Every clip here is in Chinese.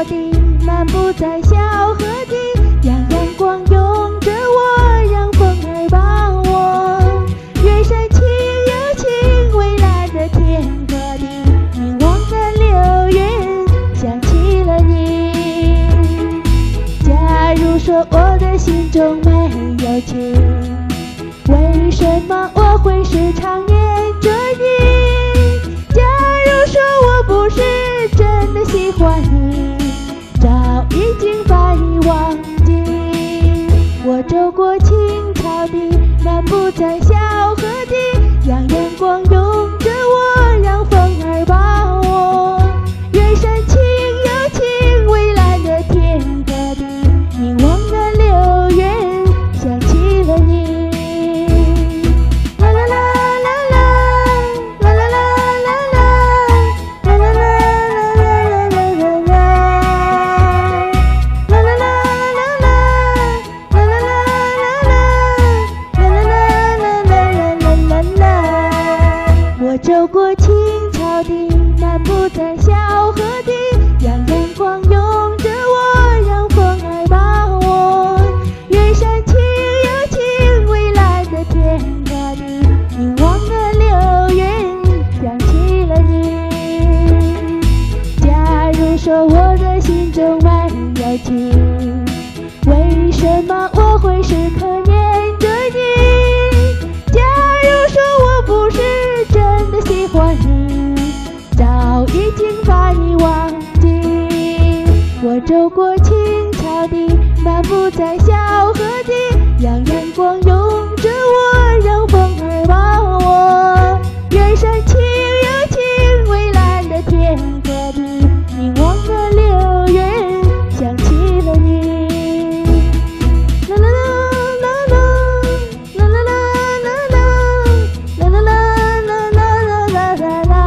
潮地，漫步在小河堤，让阳光拥着我，让风儿抱我。远山青又青，蔚蓝的天和地，凝望的流云，想起了你。假如说我的心中没有情，为什么我会时常念着你？假如说我不是真的喜欢你，早已经把你忘记。我走过青草地，漫步在小河堤，让阳光拥着我，让风儿抱我。远山青又青，蔚蓝的天和地，凝望的流云，想起了你。我走过青草地，漫步在小河堤，让阳光拥着我，让风儿抱我。远山青又青，蔚蓝的天和地，凝望的流云，想起了你。假如说我的心中没有情，为什么我会时刻念着你？假如说我不是真的喜欢你，早已经把你忘记。我走过青草地，漫步在小河堤，让阳光拥着我，让风儿抱我。远山青又青，蔚蓝的天和地，凝望的流云，想起了你。啦啦啦啦啦啦啦啦啦啦啦啦啦啦啦啦。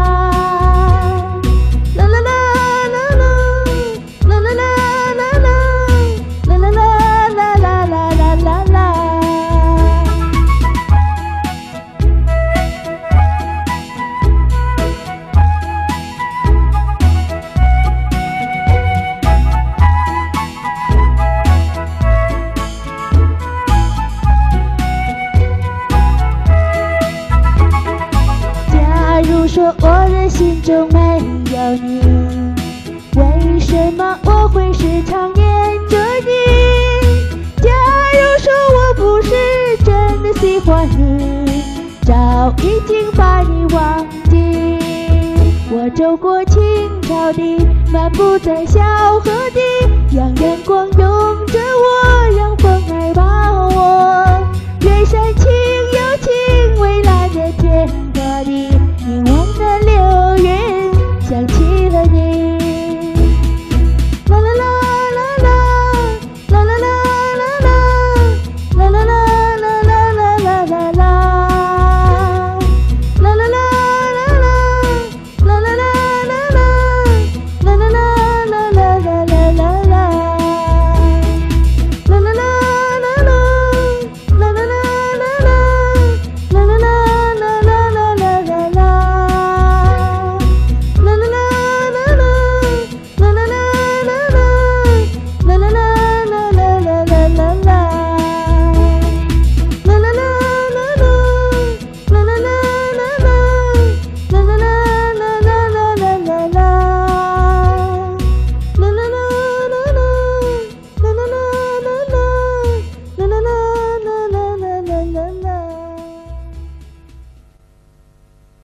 假如说我的心中没有你，为什么我会时常念着你？假如说我不是真的喜欢你，早已经把你忘记。我走过青草地，漫步在小河堤，让阳光拥